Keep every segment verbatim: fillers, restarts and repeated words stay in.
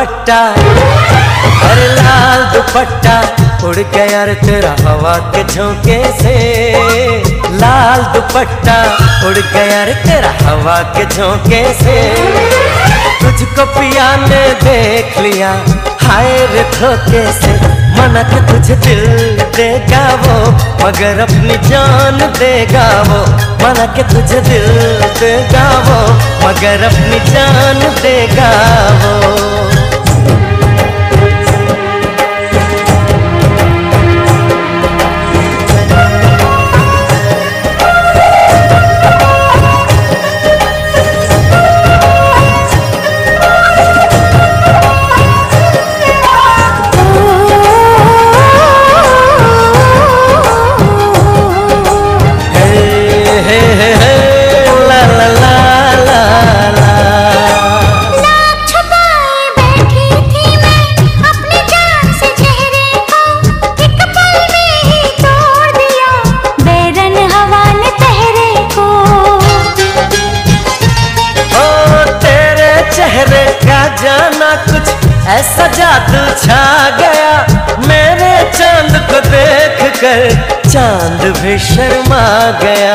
दुपट्टा, अरे लाल दुपट्टा उड़ गया रे तेरा हवा के झोंके से। लाल दुपट्टा उड़ गया रे तेरा हवा के झोंके से। तुझको पिया ने देख लिया हाय रे धोखे से। मना के तुझे दिल देगा वो मगर अपनी जान देगा वो। मना के तुझे दिल देगा वो मगर अपनी जान देगा वो। जाना कुछ ऐसा जादू छा गया मेरे चांद को देख कर चांद भी शर्मा गया।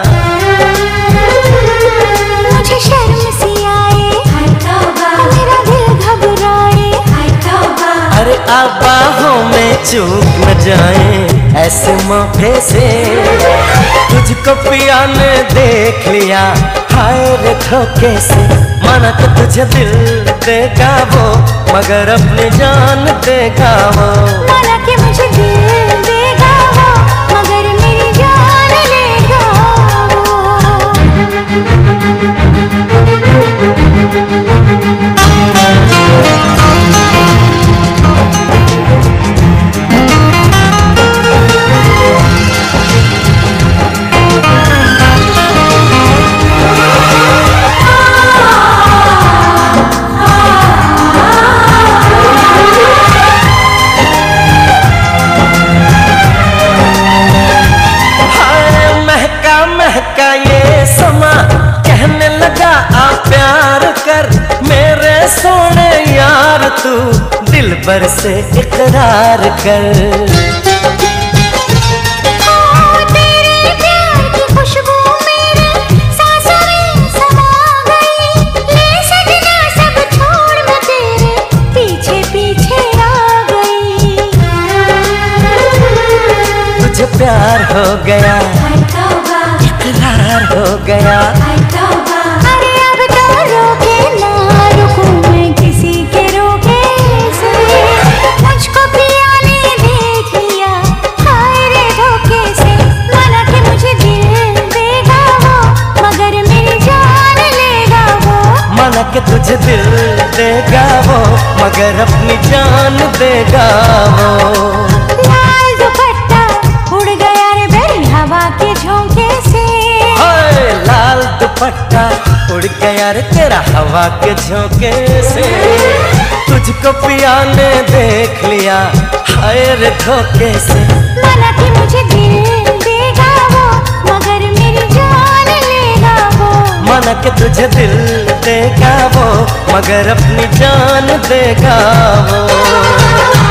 मुझे शर्म सी आए मेरा दिल घबराए। अरे आप बाहों में चूक न जाए ऐसे मौके से। तुझको पिया ने देख लिया हाय रे धोखे से। माना कि तुझे दिल देगा वो मगर अपनी जान देगा वो। माना कि मुझे दिल देगा वो मगर मेरी जान लेगा का ये समा कहने लगा आ प्यार कर मेरे सोने यार तू दिल भर से इकरार कर। ओ तेरे प्यार की खुशबू मेरे सांसों में समा गई। ले सजना सब छोड़ मैं तेरे पीछे पीछे आ गई। तुझे प्यार हो गया इकरार हो गया। अरे अब तो रोके ना रुकूं मैं किसी के रोके से। मुझको पिया ने देख लिया हाय रे धोखे से। माना कि मुझे दिल देगा वो मगर मेरी जान लेगा वो। माना कि तुझे दिल देगा वो मगर अपनी जान देगा वो। लाल दुपट्टा उड़ गया रे मेरी हवा के झोंके से। लाल दुपट्टा उड़ गया रे तेरा हवा के झोंके से। तुझको पिया ने देख लिया हाय रे धोखे से। माना कि मुझे दिल देगा वो मगर मेरी जान लेगा वो। माना कि तुझे दिल देगा वो मगर अपनी जान देगा वो।